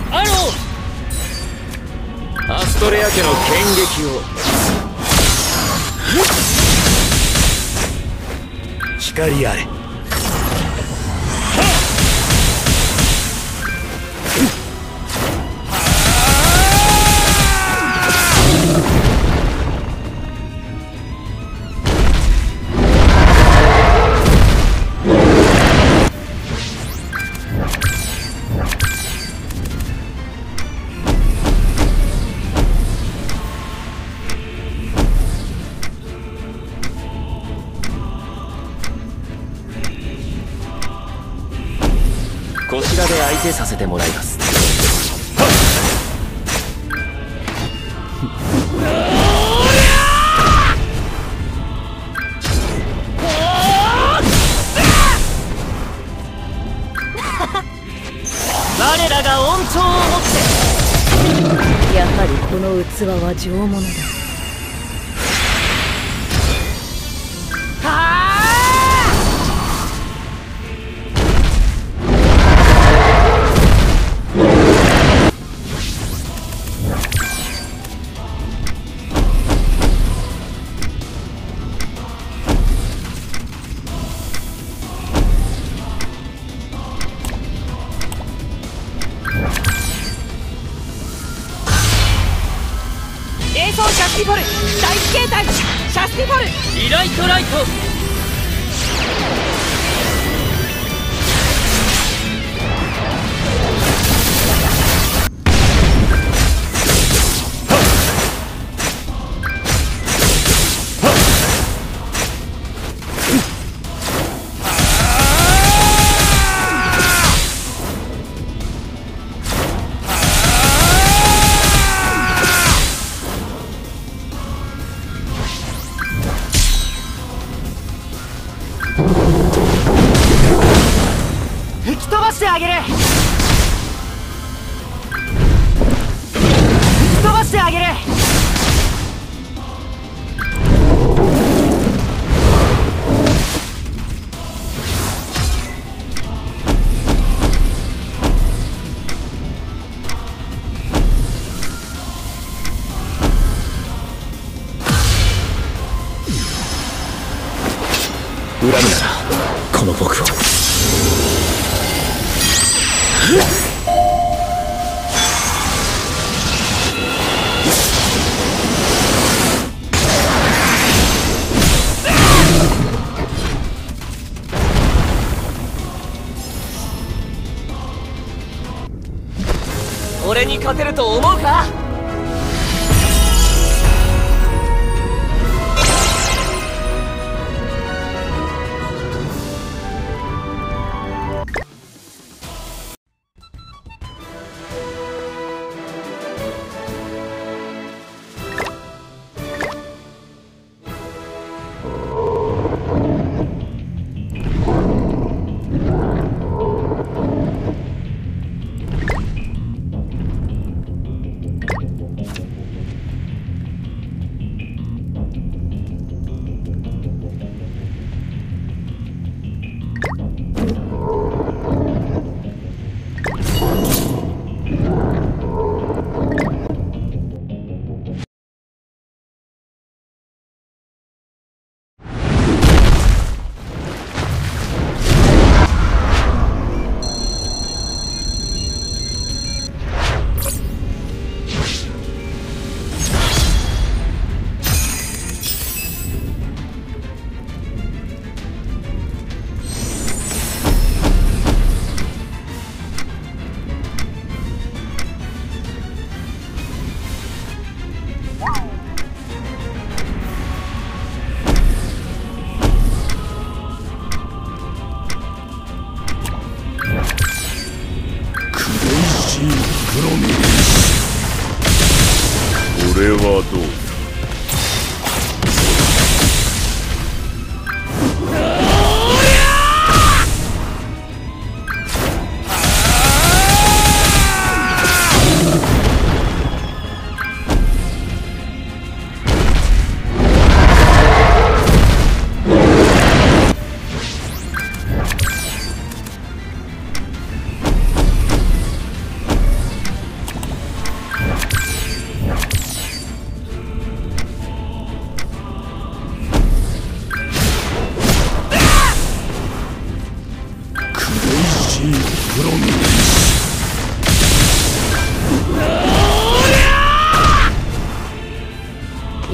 アロー。アストレア家の剣撃を。光あれ。こちらで相手させてもらいます。我らが恩寵をもって。 やはりこの器は上物だ。 シャスティフォル大形態シャスティフォルリライトライト。 吹き飛ばしてあげる。吹き飛ばしてあげる。 恨むならこの僕を。 俺に勝てると思うか。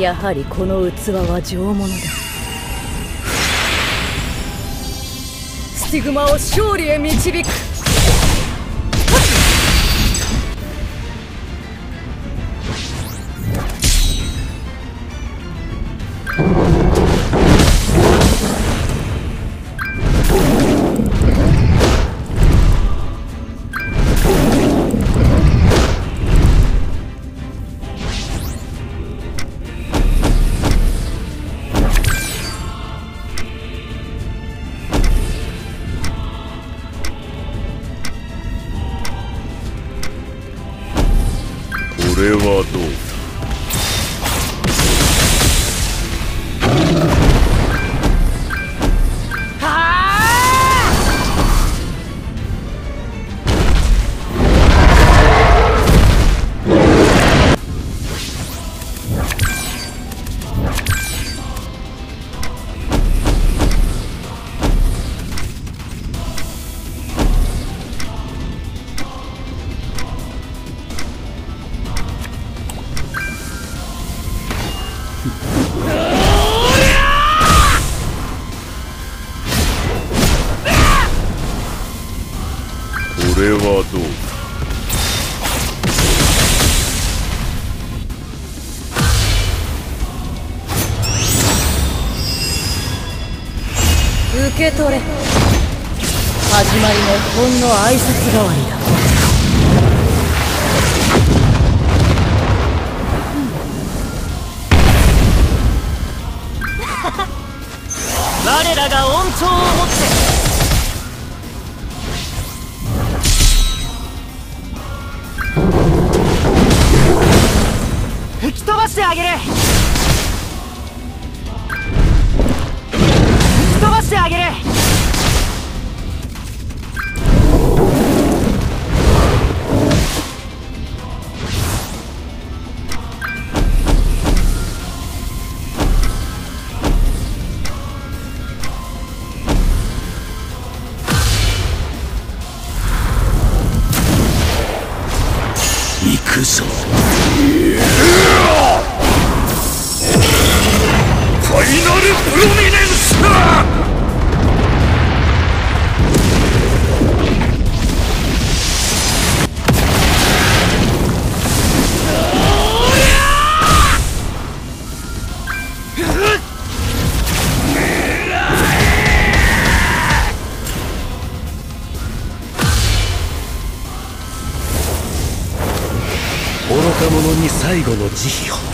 やはりこの器は上物だ。スティグマを勝利へ導く。 これはどうだ。これはどうだ。 受け取れ。始まりのほんの挨拶代わりだ。 我らが恩寵をもって吹き飛ばしてあげる。吹き飛ばしてあげる。 行くぞ。ファイナルプロミネンスだ。愚か者に最後の慈悲を。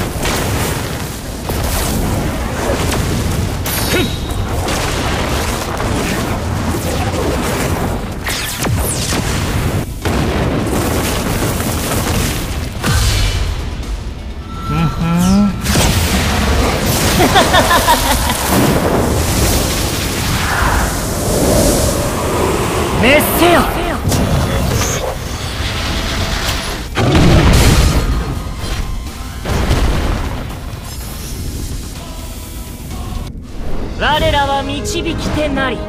滅せよ。我らは導き手なり。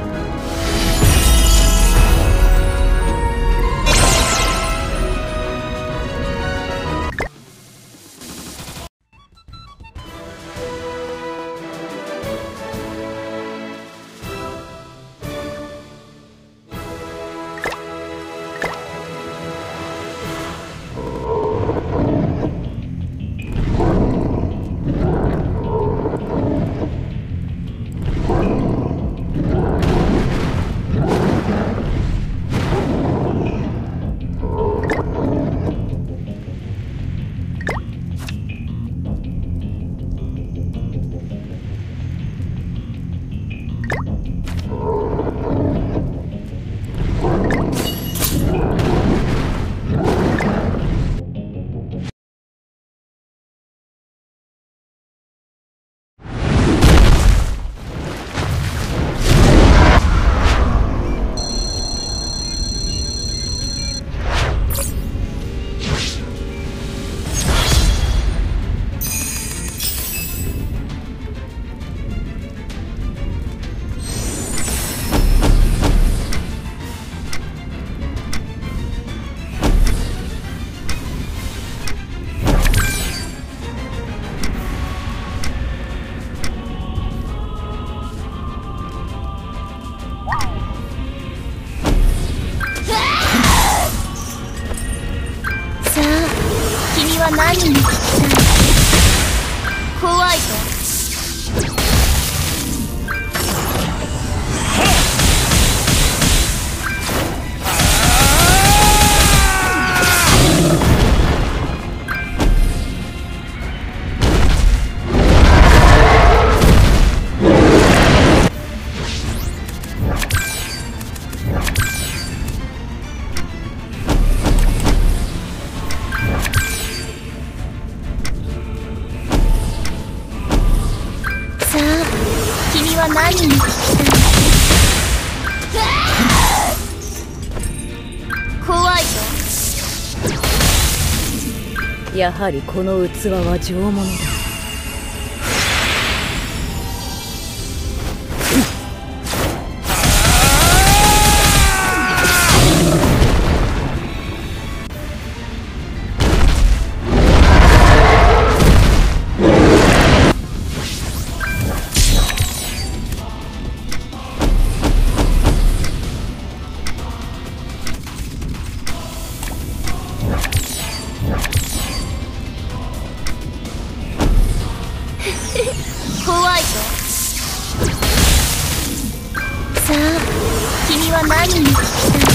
は何に聞きたい？怖いぞ。 やはりこの器は上物だ。 怖いぞ。さあ、君は何に聞きたい？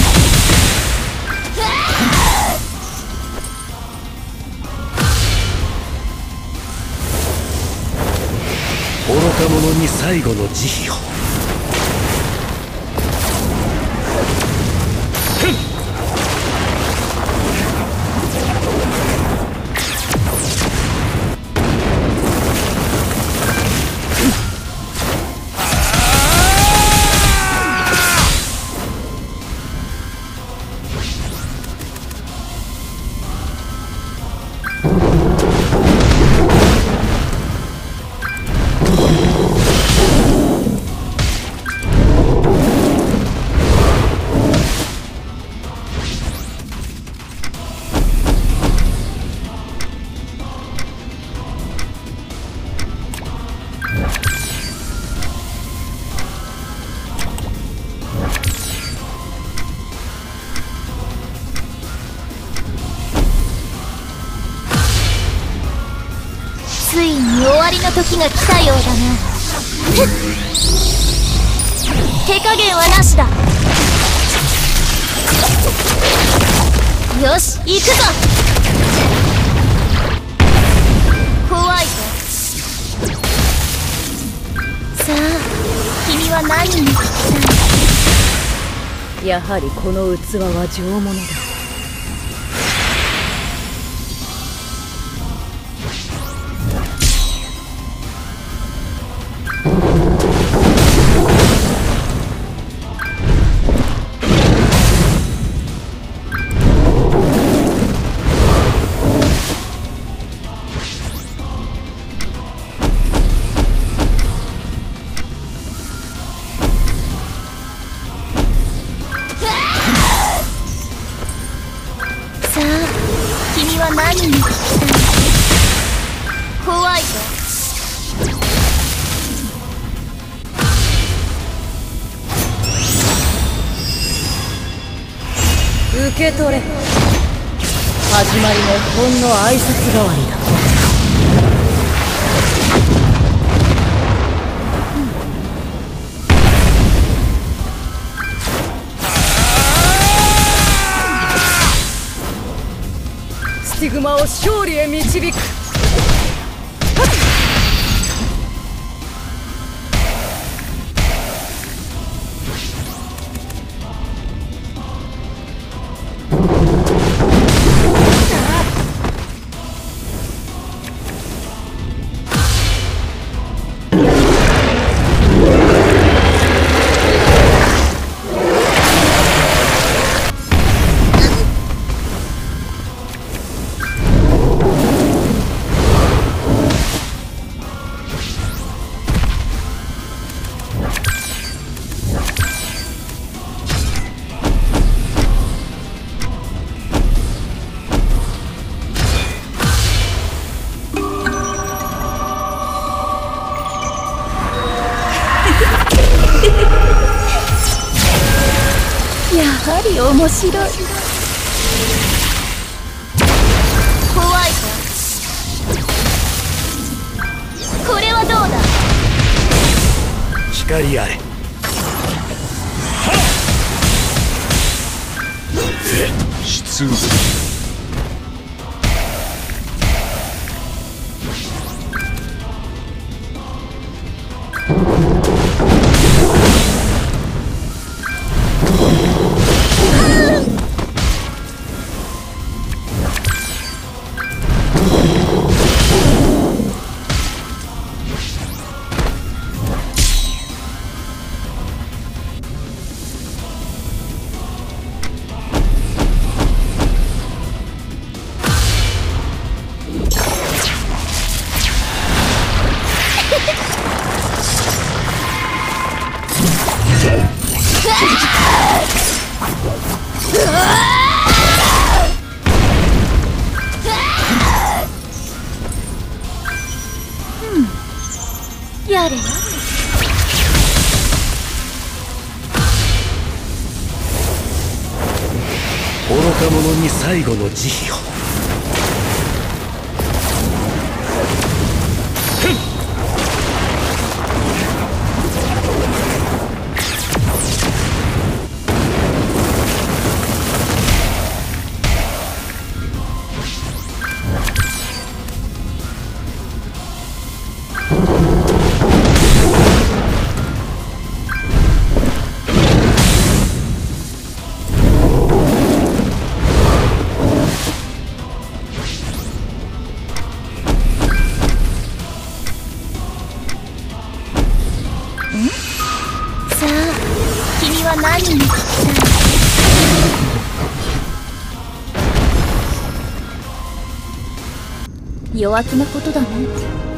愚か者に最後の慈悲を。 ついに終わりの時が来たようだな。手加減はなしだ。よし、行くぞ。怖いぞ。さあ、君は何に聞きたい？ やはりこの器は上物だ。 さあ、君は何に聞きたい？怖いぞ。 受け取れ。始まりのほんの挨拶代わりだ。スティグマを勝利へ導く。 やはり面白い。怖いぞ。これはどうだ？ 光あれ。出動。 やれよ。 愚か者に最後の慈悲を。 さあ、君は何に聞きたい？弱気なことだね。